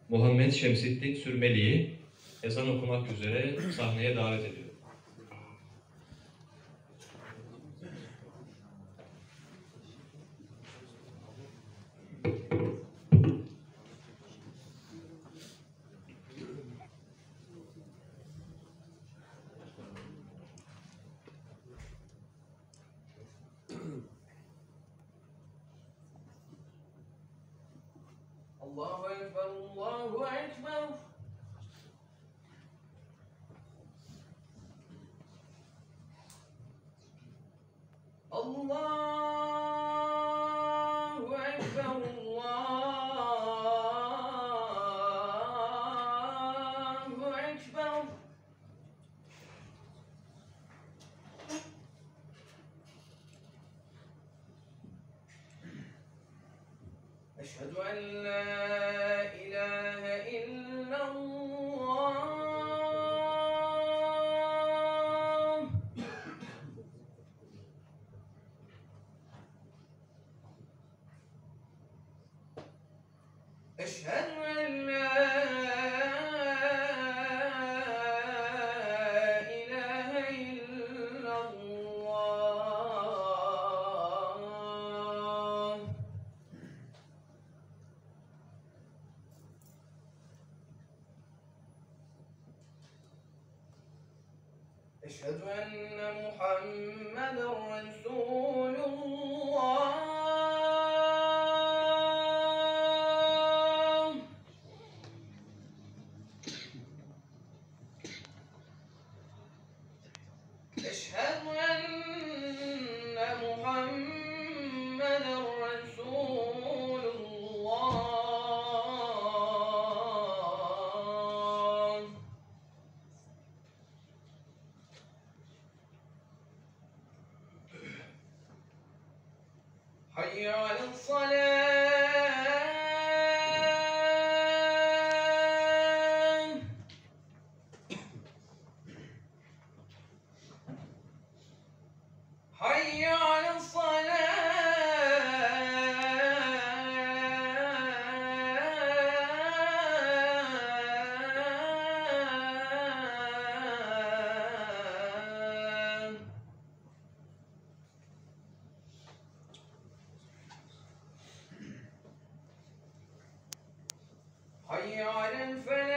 Muhammed Şemsettin Sürmeli'yi ezan okumak üzere sahneye davet ediyorum. Allahu Ekber, Allahu Ekber. Allahu Ekber, Allahu Ekber. أشهد أن لا إله إلا الله. أشهد أن لا إله إلا الله. أشهد أن محمدًا رسول الله. أشهد أن محمدًا رسول الله. حي على الصلاة. حي على الصلاة. حي على الفلاح.